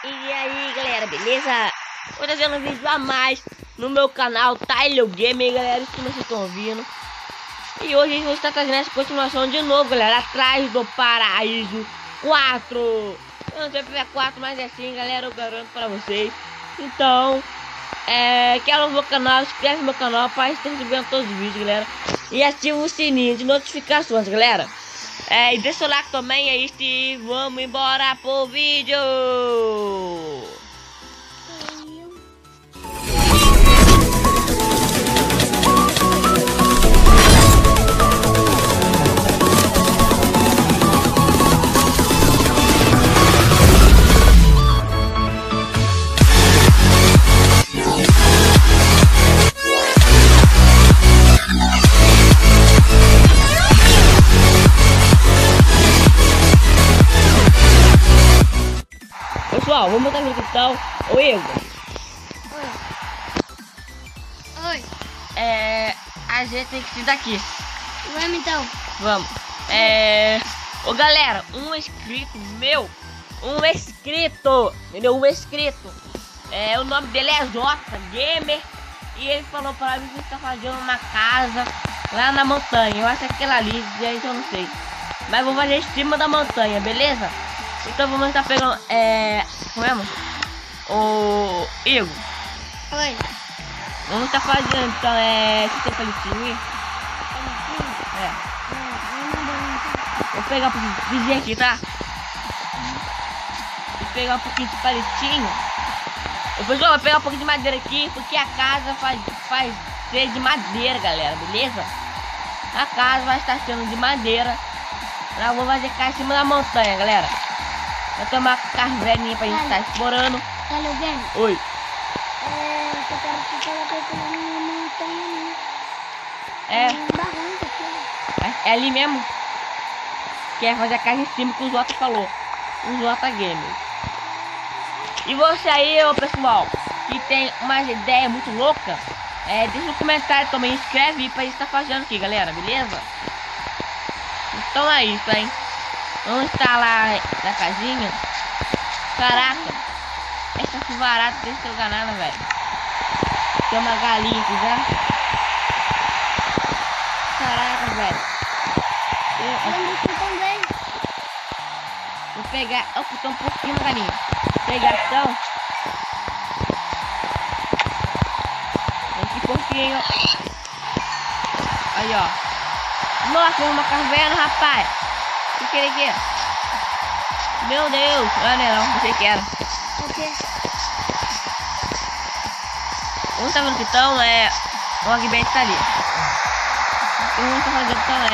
E aí galera, beleza? Vou trazendo um vídeo a mais no meu canal Tyler Gamer, galera, isso que vocês estão ouvindo. E hoje a gente vai estar trazendo essa continuação de novo, galera, Atrás do Paraíso 4. Eu não sei se é 4, mas é assim, galera, eu garanto pra vocês. Então, quer no meu canal, inscreve no meu canal para estar recebendo todos os vídeos, galera. E ativa o sininho de notificações, galera. E deixa o like também, é isso, e vamos embora pro vídeo. Pessoal, vamos botar no questão. Ô Igor. Oi. A gente tem que ir daqui. Vamos então. Vamos. Ô galera, um inscrito meu. Entendeu? Um inscrito. O nome dele é J Gamer. E ele falou pra mim que está fazendo uma casa lá na montanha. Eu acho que aquela ali, gente, eu não sei. Mas vou fazer em cima da montanha, beleza? Então vamos estar pegando, como é, mano? O Igor. Oi. Vamos estar fazendo, então, você tem palitinho aí? Vou pegar um pouquinho de vizinho aqui, tá? Vou pegar um pouquinho de palitinho. Ô, pessoal, vou pegar um pouquinho de madeira aqui, porque a casa faz ser de madeira, galera, beleza? A casa vai estar sendo de madeira. Nós vamos fazer cá em cima da montanha, galera. Vai tomar carvelinha pra gente estar explorando. Tyler Gamer. Oi. Eu quero que você coloque na minha montanha. Um barranco aqui. É ali mesmo. Quer fazer a casa em cima que o Jota falou. O Jota Gamer. E você aí, ô pessoal, que tem umas ideias muito loucas, deixa no comentário também, escreve aí pra gente estar fazendo aqui, galera, beleza? Então é isso, hein? Vamos estar lá na casinha. Caraca, essa chuvarada deixa eu ganhar, velho. Tem uma galinha aqui já. Caraca, velho. Vou pegar. Opa, tô um pouquinho na galinha. Pegação. Esse pouquinho. Aí, ó. Nossa, uma caverna, rapaz. O que ele quer? Meu Deus. Não sei que era. O quê? Vamos tá vendo que então o Agbet tá ali. Vamos tá fazendo então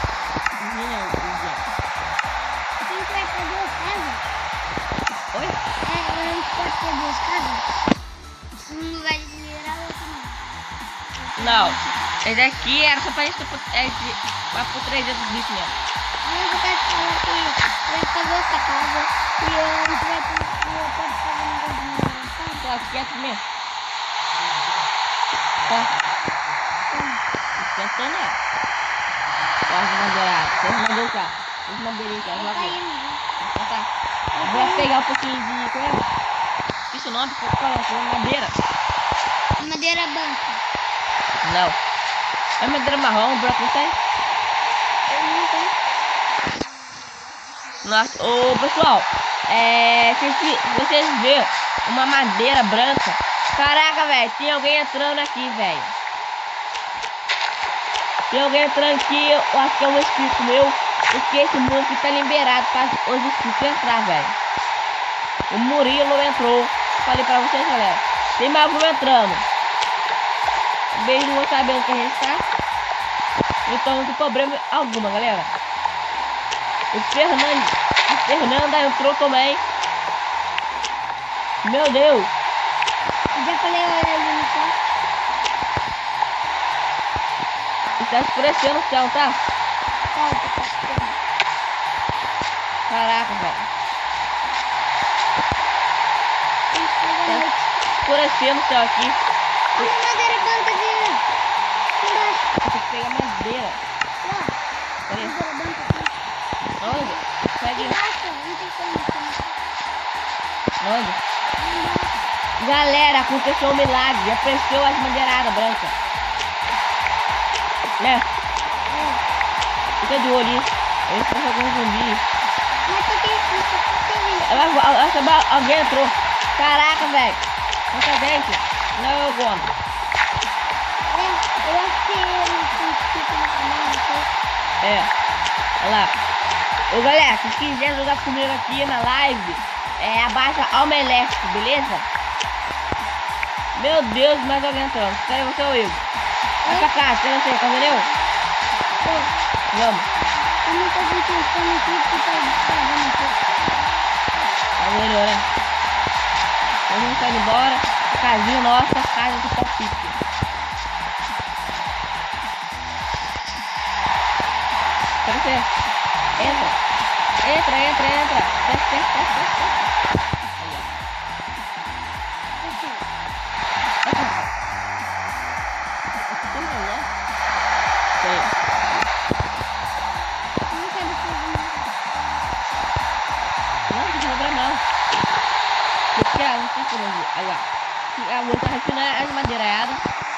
Quem vai ter duas casas? Oi? A gente pode ter duas casas? Um lugar de mineral e outro não. Não. Esse aqui era só pra gente pra proteger dos bichos mesmo. A gente vai falar que a gente pegou essa casa e a gente vai ter pode fazer um negócio de mineral, sabe? Tá quieto mesmo. Tá. Quieto, né? Pode madeirar. Deixa eu mandar o carro. Deixa eu mandar o carro. Não tá indo, né? Então tá. Vou pegar um pouquinho de... Como é? Esqueci o nome. Madeira. Madeira branca. Não. É madeira marrom, branco não tem? Eu não tenho. Nossa, ô pessoal, se vocês verem uma madeira branca, caraca, velho, tem alguém entrando aqui, velho. Tem alguém entrando aqui, eu acho que é um inscrito meu, porque esse mundo aqui tá liberado para os inscritos entrar, velho. O Murilo entrou, falei pra vocês, galera. Tem mais um entrando. Beijo, não sabendo que a gente tá. Então não tem problema alguma, galera. O Fernanda entrou também. Meu Deus. Eu já falei olha ali no céu. Está escurecendo o céu, tá? Tá ficando. Caraca, velho. Tem que fazer a noite. Escurecendo o céu aqui. Olha a madeira branca de embaixo. Eu tenho que pegar madeira. Ó, Peraí. madeira branca aqui. Onde? Pega aí. Embaixo, não tem como. Onde? Galera, aconteceu um milagre. Apareceu as bandeiradas brancas. Né? Fica de olho isso. Ele trouxe algum zumbi. Mas por que Alguém entrou. Caraca, velho. Quanta gente. Não, eu como. eu acho que ele não fica no canal, É. Olha lá. Ô galera, se quiser jogar comigo aqui na live, abaixa Omelete, beleza? Meu Deus, mais alguém entrando. Espera você ou eu. Vai pra cá, espera você, tá vendo eu? Vamos. Eu não tô sentindo aqui porque tá vendo aqui. Tá vendo, né? Todo mundo tá indo embora. A casinha nossa, casa do palpite. Espera você. Entra. Entra. Desce. Aí, ó. A luz tá refinando as madeiradas.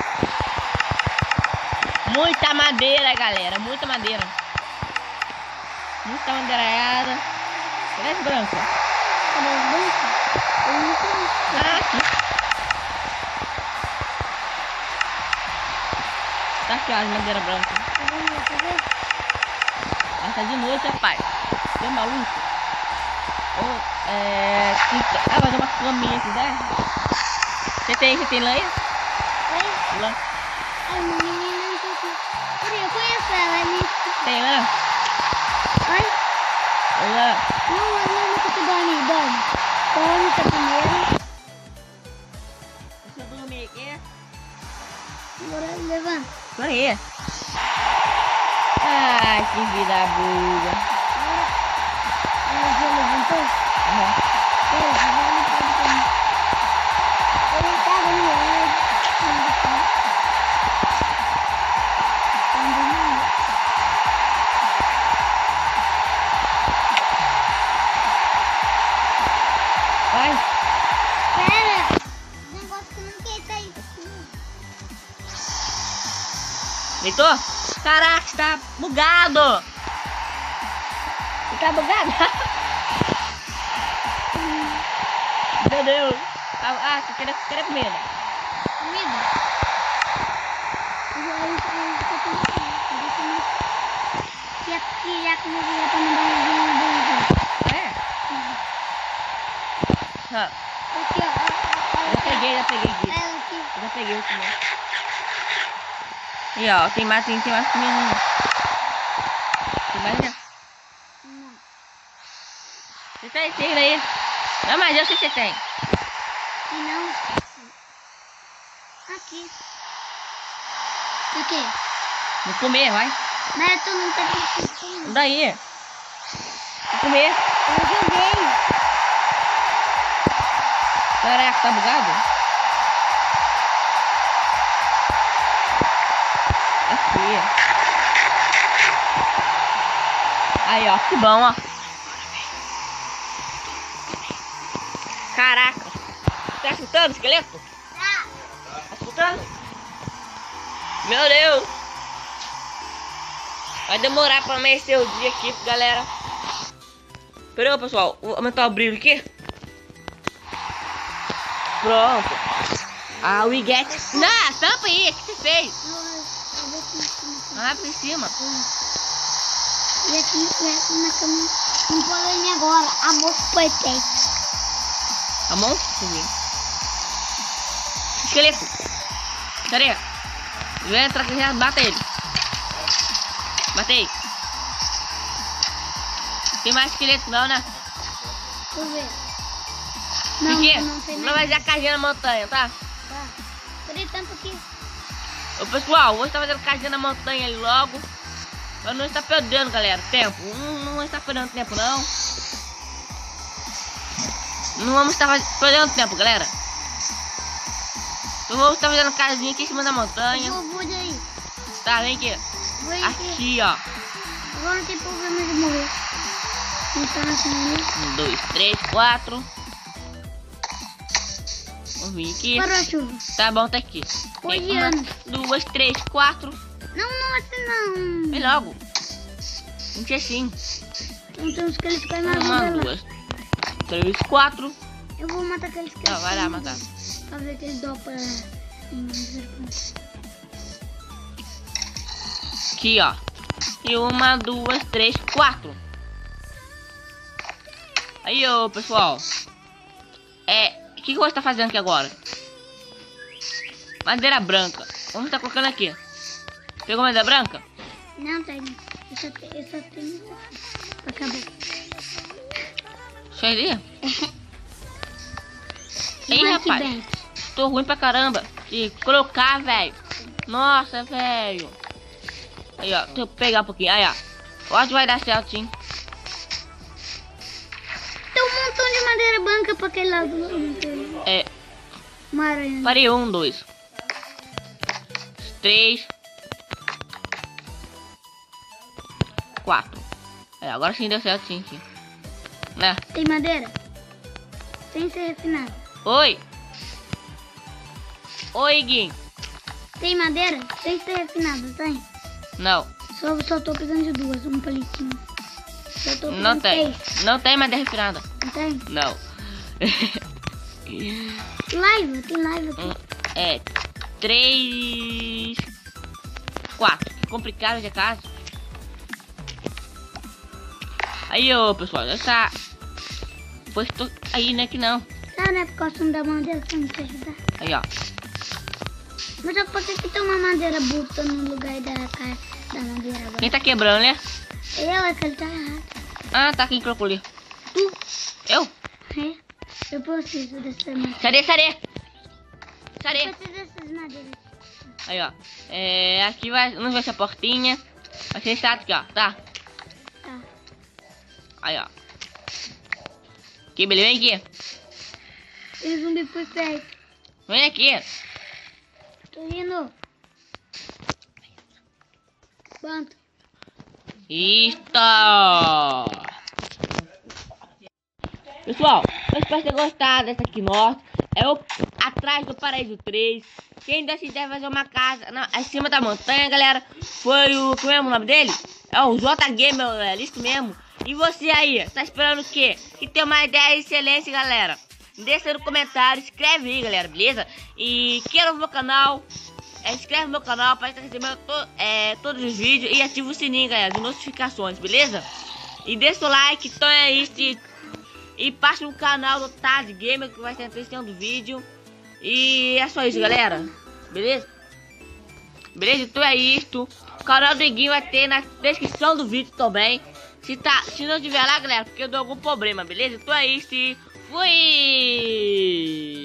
Muita madeira, galera. Muita madeira. Muita madeirada. Parece branca. Ah, aqui. Tá aqui, ó, as madeiras brancas. Mas tá de noite, rapaz. Você é maluco? Vai dar uma caminha aqui, né? Você tem lenha? Lã. Ai, uma menina não sei o que. Eu conheço ela, é minha. Tem lã? Ai? Lã. Não, ela não tá que dorme. Dorme tá primeiro. Deixa eu dormir aqui. Agora levanta. Por aí. Ai, que vida boa. Ela já levantou? Uhum. Ele tava no ar. Vai. Pera! O negócio que não quer tá aí. Deitou? Caraca, tá bugado. Tá bugado? Meu Deus. Você quer comida? Comida? Já comida já tá me dando É? aqui, ó. Já peguei aqui. Ela aqui. Já peguei o comida. E ó, tem mais comida. Tem mais, né? Não. Você tem aí? Não, mas eu sei que você tem. E não. Aqui. Aqui. Vou comer, vai. Mas tu não tá com Daí. Vou comer. Eu joguei. Caraca, tá bugado? Aqui. Aí, ó, que bom, ó. Caraca. Tá escutando, esqueleto? Tá. Tá escutando? Meu Deus. Vai demorar pra amanhecer o dia aqui, galera. Pera aí, pessoal. Vou aumentar o brilho aqui. Pronto. We get... Não, tampa aí. O que você fez? Lá por cima. E aqui na cama. Não pode dormir agora. A moça foi ter. A mão? Sim. Esqueleto. Cadê? Vem entrar aqui e bata ele. Batei. Tem mais esqueleto não, né? Deixa eu ver. Não tem mais. mais a casinha na montanha, tá? Tá. Cadê tanto aqui? Ô pessoal, hoje tá fazendo casinha na montanha ali logo. Pra não estar perdendo, galera, tempo. Não está perdendo tempo, não. Não vamos estar perdendo tempo, galera. Então vamos estar fazendo casinha aqui em cima da montanha. Vou daí. Tá, vem aqui. Aqui, ó. Agora não tem problema de morrer. Então assim, 1, 2, 3, 4. Vamos vir aqui. Parou a chuva. Tá bom, tá aqui. Oi, Tem uma, 2, 3, 4. Não, assim não. Vem logo. Não tinha assim. Então tem uns que eles caem na Uma, janela. 2, 3, 4. Eu vou matar aqueles que Tá, vai lá matar. pra ver que eles dão pra... Aqui, ó. E 1, 2, 3, 4. Aí, ô, pessoal. O que você tá fazendo aqui agora? Madeira branca. Vamos estar colocando aqui. Pegou madeira branca? Não, tem. Eu só tenho... Acabou. Isso aí? Ei, rapaz. Tô ruim pra caramba. E colocar, velho. Nossa, velho. Aí, ó. Deixa eu pegar um pouquinho. Aí, ó. Acho que vai dar certo, sim. Tem um montão de madeira branca pra aquele lado. Uma aranha. Parei. 1, 2, 3, 4. Agora sim deu certo, sim. Né? Tem madeira? Sem ser refinada. Oi. Oi, Gui. Tem madeira? Sem ser refinada, tem? Não. Só tô precisando de duas, um palitinho. Só tô Não tem. 6. Não tem madeira refinada. Não tem? Não. Tem live aqui. 3, 4. Que complicado de casa. Aí, ô, pessoal, já tá. Pois tô aí, né, que não. Tá, né? Por causa da madeira pra me ajudar. Aí, ó. Mas eu posso que tem uma madeira bruta no lugar da madeira agora. Quem tá quebrando, né? É que ele tá errado. Ah, tá. Quem colocou ali? Tu? Eu? É. Eu preciso dessa madeira. Sarê. Eu preciso dessas madeiras. Aí, ó. Aqui não vai ser a portinha. Vai ser estático aqui, ó. Tá? Tá. Aí, ó. Aqui, beleza? Vem aqui. Tem zumbi por perto. Vem aqui. Tô indo. Quanto? Isto! Pessoal, eu espero ter gostado dessa aqui nossa. É o atrás do Paraíso 3. Quem decidir fazer uma casa acima da montanha, galera, foi o... Como é o nome dele? É o J Gamer, galera. Isso mesmo. E você aí, tá esperando o quê? Que tem uma ideia excelente, galera. Deixa no comentário, escreve aí, galera, beleza? E queira no meu canal, inscreve no meu canal para estar recebendo todos os vídeos e ativa o sininho, galera, de notificações, beleza? E deixa o like, então é isso. E passe no canal do Taz Gamer, que vai estar assistindo o vídeo. E é só isso, galera. Beleza? Beleza? Então é isso. O canal do Iguinho vai ter na descrição do vídeo também. Se não tiver lá, galera, porque eu dou algum problema, beleza? Então é isso. Fui!